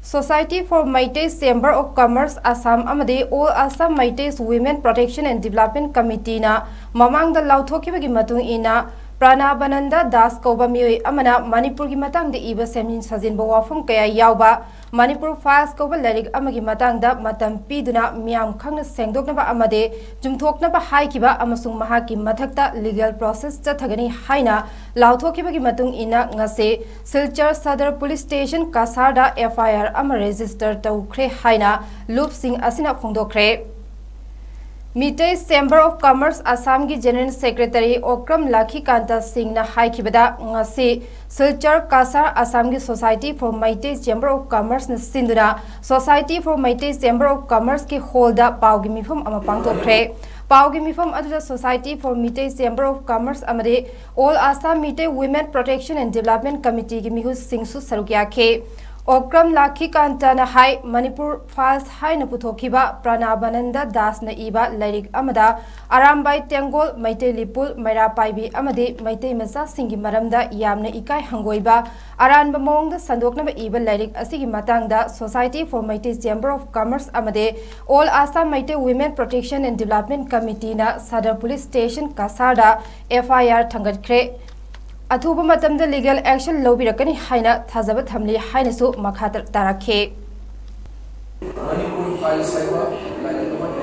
Society for 𝐼𝐀𝐍 Chamber of Commerce Assam amadi All Assam 𝐼𝐀𝐍 Women Protection and Development Committee na mamangda lauthokibagi matung ina Pranabananda Das Koba mioi amana Manipur gi matang de iba semjin sajin ba wafum kaya yauba Manipur Files Koba larik amagi matang da matam piduna miyam khangna sengdoknaba amade jumthoknaba haikiba amasung mahaki mathakta legal process chathagani haina lauthokibagi matung ina ngase Silchar Sadar Police Station Kasarda FIR ama register tawkhre haina Loop Singh asina phongdokre 𝐼𝐀𝐍 Chamber of Commerce Assam ki General Secretary 𝐌𝐀𝐍 𝐷𝐒𝐿 na haikibada ngasi Silchar Kasar Assam ki Society for 𝐼𝐀𝐍 Chamber of Commerce na sinduna Society for 𝐼𝐀𝐍 Chamber of Commerce ki holda paugi mifum ama pangtokre paugi mifum aduda Society for 𝐼𝐀𝐍 Chamber of Commerce amade All Assam 𝐼𝐀𝐍 Women Protection and Development Committee ki mihu singsu sarukya 𝐿𝐾𝐍 na hai Manipur Files hai na puthokiba Pranabananda Das na iba lairik amada Arambai Tengol 𝐼𝐀 Lipul Maira Paibi amade 𝐼𝐀 Macha singi maramda yamna ikai hangoiba aranba mongda sandoknaba iba lairik asigi matangda Society for 𝐼𝐀𝐍 Chamber of Commerce amade All Assam 𝐼𝐀𝐍 Women Protection and Development Committee na Sadar Police Station Kasarda FIR thangatkre अथुब मतमदा legal action लौबिरकनी हाइना थाजब थमली हाइनसु मखा तारखे मणिपुर फाइल साइबा लाइन नंबर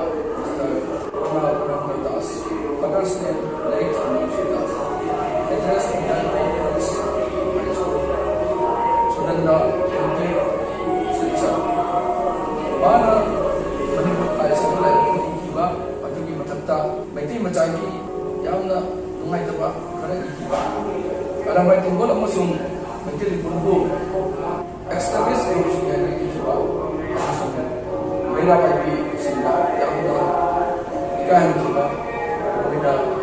दास पकड़ने लाइक दास एड्रेस सुनंदा उनके शिक्षा बाना मणिपुर फाइल साइबा लाइन किबा अतुगी मतता मैती मचाकी यामना नुंगाइतबा खरे किबा Arambai Tengol amasung 𝐼𝐀 Lipulbu extremist groups yang kiba amasung Maira Paibi sila yamna ikan kiba kita